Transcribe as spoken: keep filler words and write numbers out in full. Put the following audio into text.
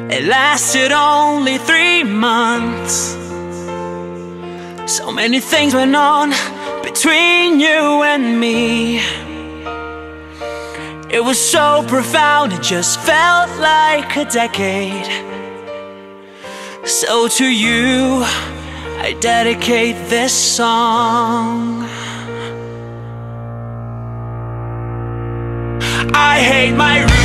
It lasted only three months. So many things went on between you and me. It was so profound, it just felt like a decade. So to you, I dedicate this song. I hate my